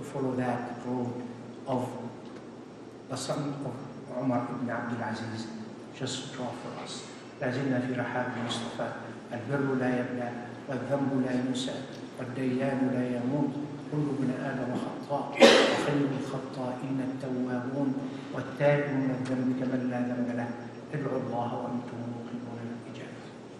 follow that road of the son of Umar ibn Abdul Aziz just draw for us. لازلنا في رحاب المصطفى، البر لا يبلى والذنب لا ينسى والديان لا يموت، كل ابن آدم خطاء وخير الخطائين التوابون والتائب من الذنب كمن لا ذنب له، ادعوا الله وأنتم موقنون بالإجابة.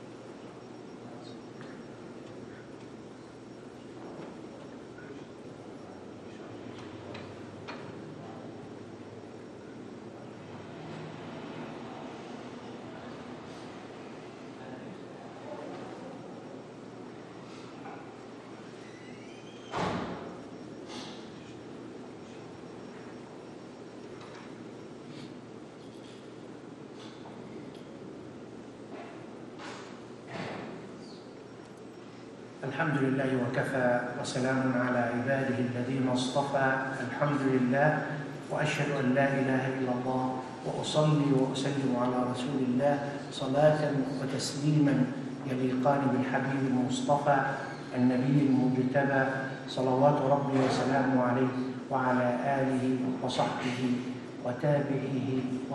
الحمد لله وكفى وسلام على عباده الذين اصطفى. الحمد لله وأشهد أن لا إله إلا الله وأصلي وأسلم على رسول الله صلاة وتسليما يليقان بالحبيب المصطفى النبي المجتبى صلوات ربي وسلامه عليه وعلى آله وصحبه وتابعيه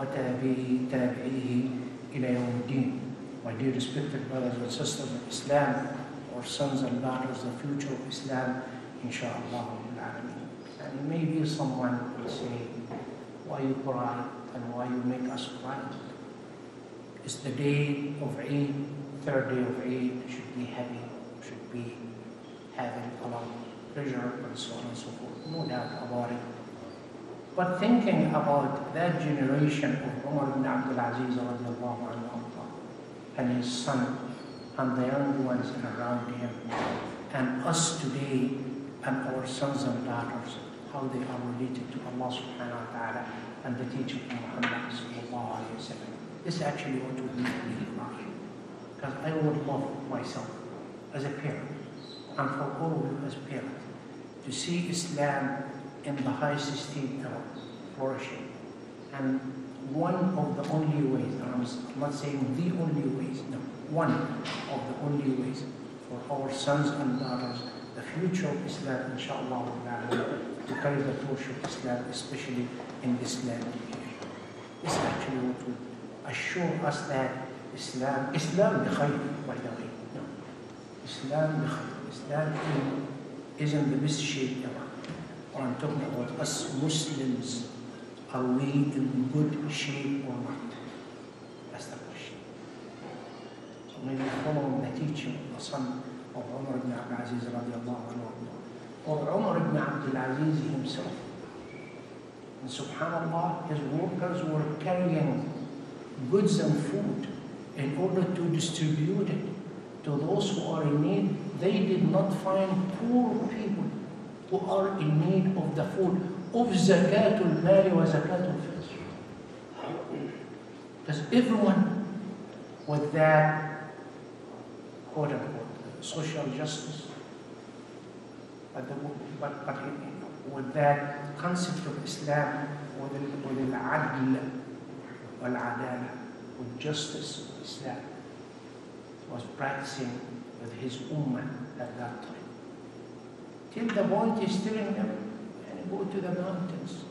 وتابعيه إلى يوم الدين. My dear respected brothers and sisters of Islam, our sons and daughters, the future of Islam, inshallah. And maybe someone will say, why you cry and why you make us cry? It's the day of Eid, third day of Eid, should be happy, should be having a lot of pleasure and so on and so forth, no doubt about it. But thinking about that generation of Umar ibn Abdul Aziz radiallahu anhu and his son and the young ones around him, and us today and our sons and daughters, how they are related to Allah subhanahu wa ta'ala and the teaching of Muhammad sallallahu alayhi wa sallam. This is actually what would make me cry. Because I would love myself as a parent, and for all of you as parents, to see Islam in the highest state ever, flourishing. And one of the only ways, and I'm not saying the only ways, no, one of the only ways for our sons and daughters, the future of Islam, inshallah, to carry the torch of Islam, especially in this land. This is actually what would assure us that Islam بخير, by the way. No. Islam بخير. Islam isn't the best shape ever. Or I'm talking about us Muslims. Are we in good shape or not? That's the question. So maybe follow the teaching of the son of Umar ibn Abdul Aziz radiallahu anhu, or Umar ibn Abdul Aziz himself. And subhanAllah, his workers were carrying goods and food in order to distribute it to those who are in need. They did not find poor people who are in need of the food of zakatul mali wa zakatul fitr. Because everyone with that quote unquote social justice, but with that concept of Islam, with al-adl wal-adala, with justice of Islam, was practicing with his ummah at that time. Till the point he's telling them, go to the mountains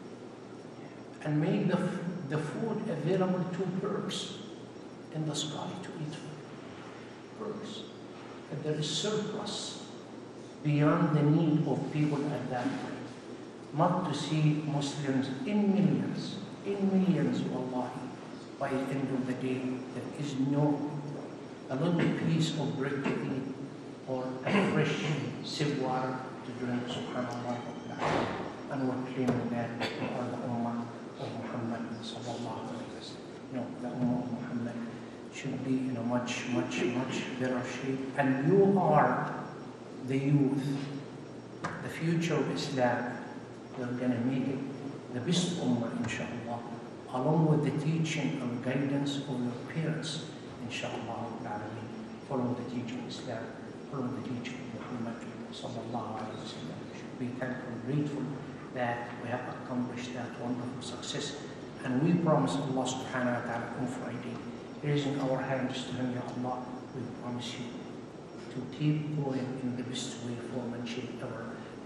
and make the food available to birds in the sky to eat birds. And there is surplus beyond the need of people at that time. Not to see Muslims in millions, wallahi, by the end of the day, there is no a little piece of bread to eat or a fresh sip water to drink, subhanAllah. And we're claiming that we are the Ummah of Muhammad sallallahu alayhi wa sallam. No, the Ummah of Muhammad should be in a much better shape. And you are the youth, the future of Islam. We're going to make it the best Ummah, inshallah, along with the teaching and guidance of your parents, inshallah. Follow the teaching of Islam, follow the teaching of Muhammad sallallahu alayhi wa sallam. Be thankful and grateful that we have accomplished that wonderful success. And we promise Allah subhanahu wa ta'ala on Friday, raising our hands to Him, Ya Allah, we promise you to keep going in the best way, form and shape ever.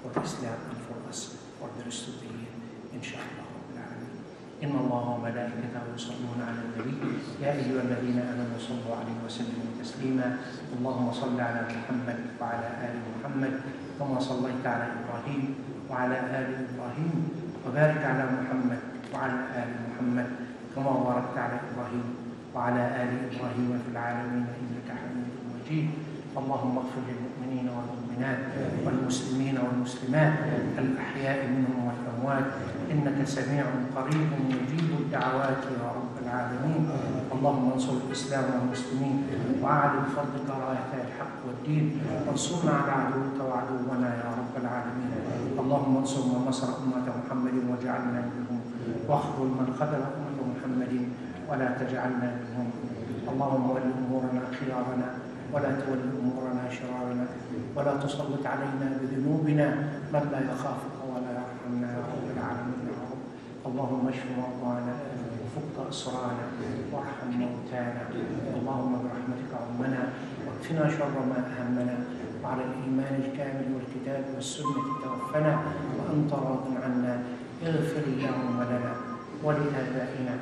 والإسلام and for us for the rest of the year inshallah rabbil alamin. إن الله وملائكته يصلون على النبي يا أيها الذين آمنوا صلوا عليه وسلموا تسليما. اللهم صل على محمد وعلى آل محمد كما صليت على إبراهيم وعلى آل إبراهيم وبارك على محمد وعلى آل محمد كما باركت على إبراهيم وعلى آل إبراهيم في العالمين إنك حميد مجيد. اللهم اغفر للمؤمنين والمؤمنات والمسلمين والمسلمات الأحياء منهم والأموات إنك سميع قريب مجيب الدعوات يا رب العالمين. اللهم انصر الإسلام والمسلمين وأعلِ بفضلك راية الحق والدين وانصرنا على عدوك وعدونا يا رب العالمين. اللهم انصر من نصر أمة محمد واجعلنا منهم واخذل من خذل أمة محمد ولا تجعلنا منهم. اللهم ول أمورنا خيارنا ولا تول أمورنا شرارنا ولا تسلط علينا بذنوبنا من لا يخافك ولا يرحمنا يا رب العالمين يا رب. اللهم اشف مرضانا وفك أسرانا وارحم موتانا. اللهم برحمتك عمنا واكفنا شر ما أهمنا وعلى الإيمان الكامل والكتاب والسنة توفنا وأنت راض عنا. اغفر اللهم لنا ولآبائنا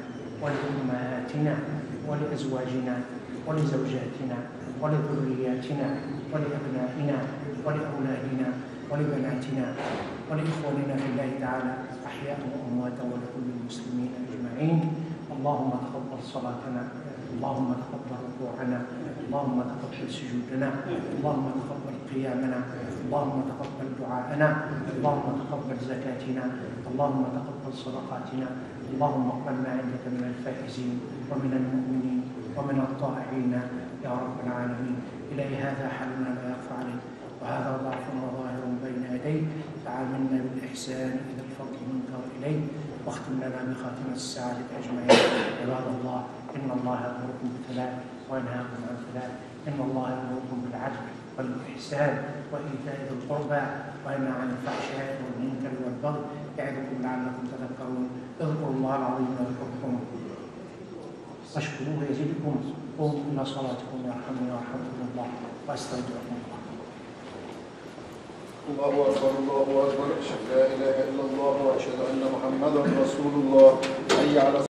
ولأمهاتنا ولأزواجنا ولزوجاتنا ولذرياتنا ولأبنائنا ولأولادنا ولبناتنا ولإخواننا في الله تعالى أحياء وأمواتا ولكل المسلمين أجمعين. اللهم تقبل صلاتنا، اللهم تقبل ركوعنا، اللهم تقبل سجودنا، اللهم تقبل قيامنا، اللهم تقبل دعاءنا، اللهم تقبل زكاتنا، اللهم تقبل صدقاتنا. اللهم اقبلنا عندك من الفائزين ومن المؤمنين ومن الطائعين يا رب العالمين. إلهي هذا حالنا لا يخفى عليك وهذا ضعف وظاهر بين يديك. تعاملنا بالإحسان إذا الفضل منك إليك واختم لنا بخاتمة السعادة أجمعين. عباد الله إن الله يأمركم بثلاث وينهاكم عن ثلاث. إن الله يأمركم بالعدل والإحسان وإيتاء ذي القربى وينهى عن الفحشاء والمنكر والبغي يعظكم لعلكم تذكرون. اذكروا الله العظيم يذكركم واشكروه يزدكم. قوموا إلى صلاتكم يرحمني ويرحمكم الله وأستودعكم الله. الله أكبر الله أكبر. أشهد لا إله إلا الله وأشهد أن محمدا رسول الله. حي على